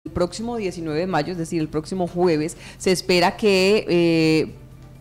El próximo 19 de mayo, es decir, el próximo jueves, se espera que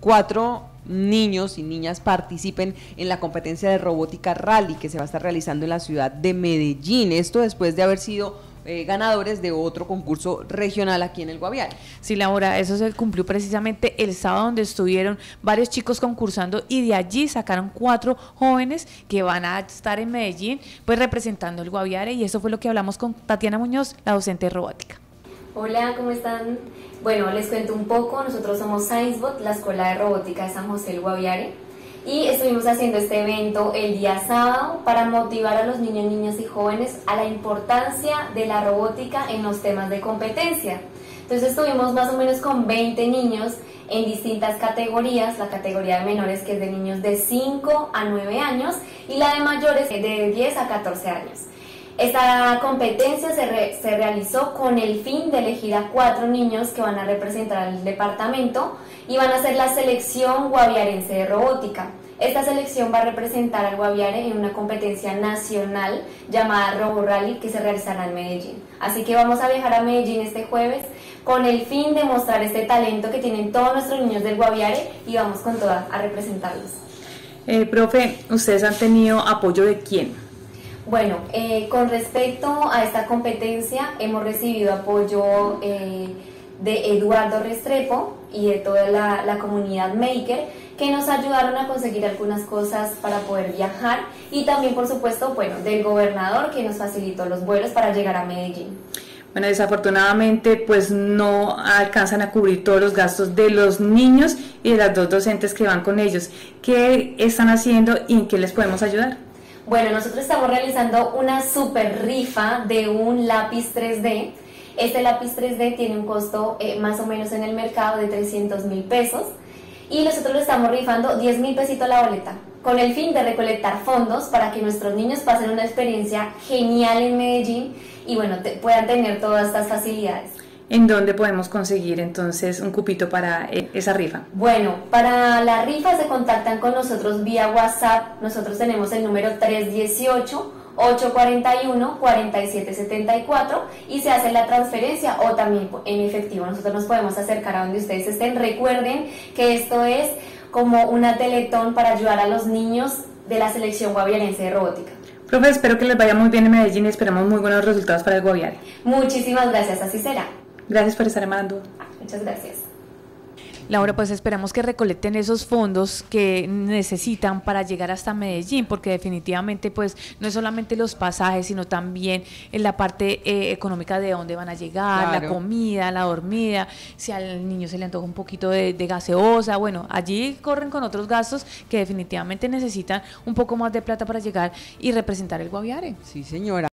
4 niños y niñas participen en la competencia de robótica rally que se va a estar realizando en la ciudad de Medellín. Esto después de haber sido ganadores de otro concurso regional aquí en el Guaviare. Sí, Laura, eso se cumplió precisamente el sábado, donde estuvieron varios chicos concursando y de allí sacaron 4 jóvenes que van a estar en Medellín pues representando el Guaviare, y eso fue lo que hablamos con Tatiana Muñoz, la docente de robótica. Hola, ¿cómo están? Bueno, les cuento un poco. Nosotros somos ScienceBot, la Escuela de Robótica de San José del Guaviare, y estuvimos haciendo este evento el día sábado para motivar a los niños, niñas y jóvenes a la importancia de la robótica en los temas de competencia. Entonces estuvimos más o menos con 20 niños en distintas categorías, la categoría de menores, que es de niños de 5 a 9 años, y la de mayores de 10 a 14 años. Esta competencia se realizó con el fin de elegir a 4 niños que van a representar al departamento y van a ser la selección guaviarense de robótica. Esta selección va a representar al Guaviare en una competencia nacional llamada Robo Rally, que se realizará en Medellín. Así que vamos a viajar a Medellín este jueves con el fin de mostrar este talento que tienen todos nuestros niños del Guaviare, y vamos con toda a representarlos. Profe, ¿ustedes han tenido apoyo de quién? Bueno, con respecto a esta competencia hemos recibido apoyo de Eduardo Restrepo y de toda la comunidad Maker, que nos ayudaron a conseguir algunas cosas para poder viajar, y también, por supuesto, bueno, del gobernador, que nos facilitó los vuelos para llegar a Medellín. Bueno, desafortunadamente pues no alcanzan a cubrir todos los gastos de los niños y de las 2 docentes que van con ellos. ¿Qué están haciendo y en qué les podemos ayudar? Bueno, nosotros estamos realizando una super rifa de un lápiz 3D. Este lápiz 3D tiene un costo más o menos en el mercado de 300.000 pesos, y nosotros le estamos rifando 10.000 pesitos la boleta, con el fin de recolectar fondos para que nuestros niños pasen una experiencia genial en Medellín y bueno, puedan tener todas estas facilidades. ¿En dónde podemos conseguir entonces un cupito para esa rifa? Bueno, para la rifa se contactan con nosotros vía WhatsApp. Nosotros tenemos el número 318-841-4774 y se hace la transferencia, o también en efectivo. Nosotros nos podemos acercar a donde ustedes estén. Recuerden que esto es como una teletón para ayudar a los niños de la selección guaviarense de robótica. Profe, espero que les vaya muy bien en Medellín y esperamos muy buenos resultados para el Guaviare. Muchísimas gracias, así será. Gracias por estar llamando. Muchas gracias. Laura, pues esperamos que recolecten esos fondos que necesitan para llegar hasta Medellín, porque definitivamente pues no es solamente los pasajes, sino también en la parte económica de dónde van a llegar, claro, la comida, la dormida, si al niño se le antoja un poquito de gaseosa. Bueno, allí corren con otros gastos que definitivamente necesitan un poco más de plata para llegar y representar el Guaviare. Sí, señora.